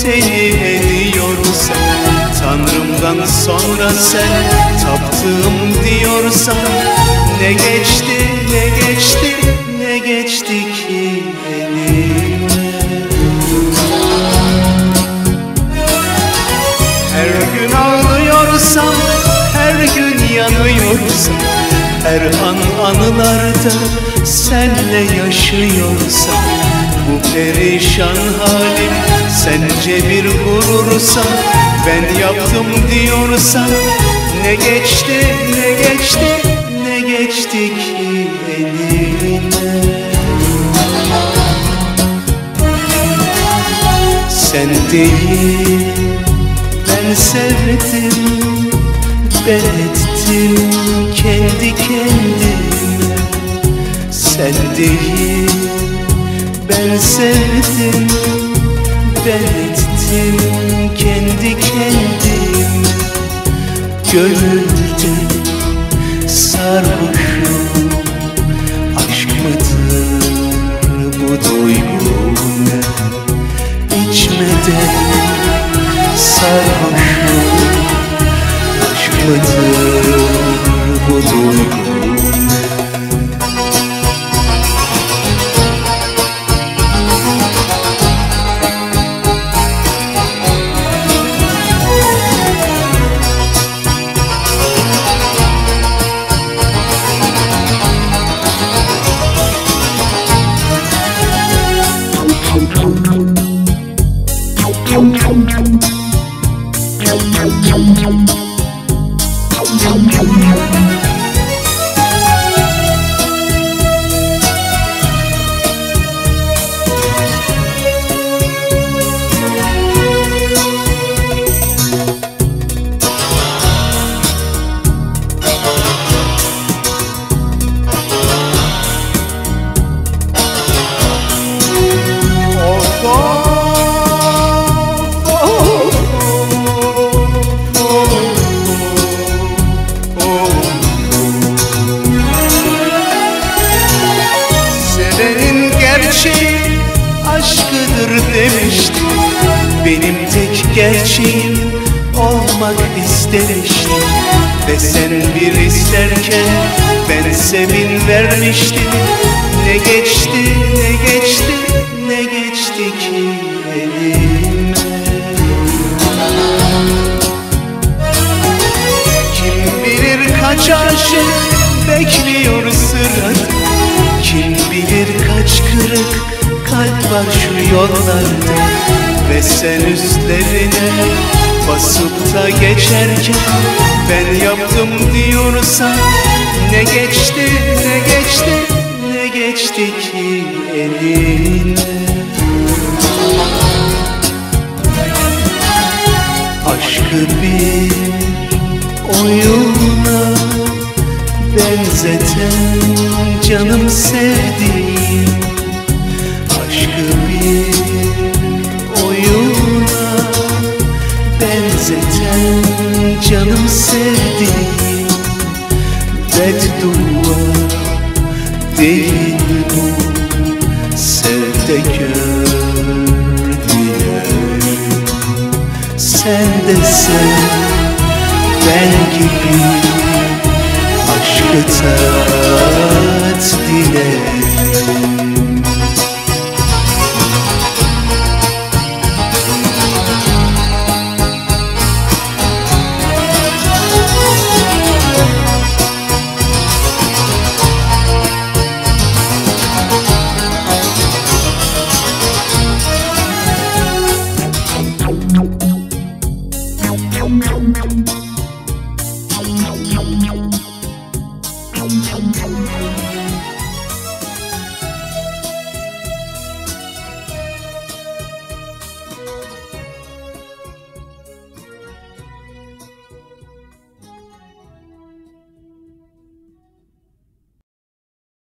seni ediyorsan, Tanrımdan sonra sen taptığım diyorsan, ne geçti, ne geçti, ne geçti ki elime? Her gün ağlıyorsam, her gün yanıyorsam, her an anılarda senle yaşıyorsam, bu perişan halim sence bir gurursa, ben yaptım diyorsan, ne geçti, ne geçti, ne geçti ki eline? Sen değil, ben sevdim, ben ettim kendi kendime. Sen değil, ben sevdim, ben ettim kendi kendime. Gönülde sarhoşum, aşk mıdır bu duygu ne? İçmeden sarhoşum, aşk mıdır bu duygu ne? Aşkıdır demiştim, benim tek gerçeğim olmak istemiştim. Ve sen bir isterken ben sevin vermiştim. Ne geçti, ne geçti, ne geçti ki elime? Kim bilir kaç aşık bekliyor sırada, kim bilir kaç kırık kalp var şu yollarda. Ve sen üstlerine basıp da geçerken ben yaptım diyorsan, ne geçti, ne geçti, ne geçti ki eline? Aşkı bir oyuna benzeten canım sevdiğim, aşkı bir oyuna benzeten canım sevdiğim, beddua değil bu, sev de gör dilerim. Sen de sev ben gibi, aşkı tat dilerim.